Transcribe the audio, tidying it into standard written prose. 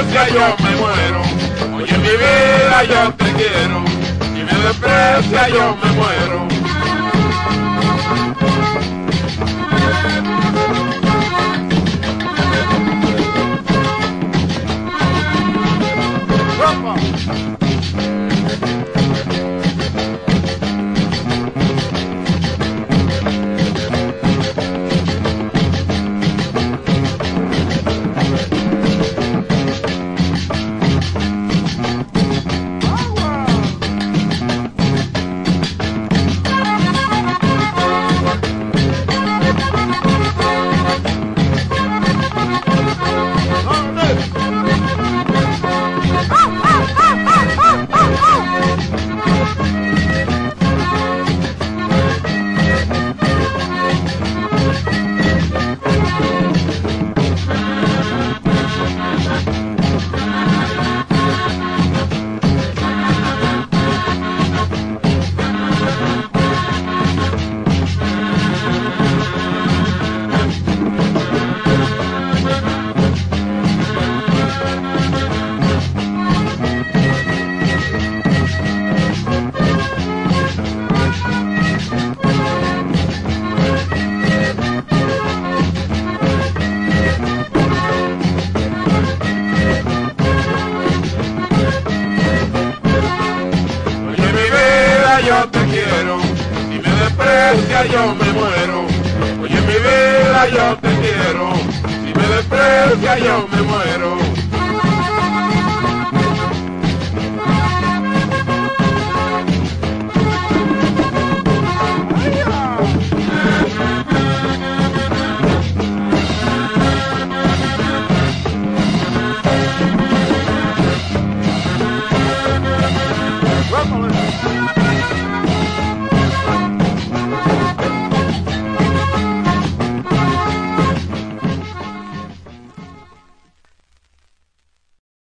desprecia yo me muero. Oye mi vida yo te quiero, si me desprecia yo me muero. Yo te quiero, si me desprecia yo me muero. Oye mi vida yo te quiero, si me desprecia yo me muero.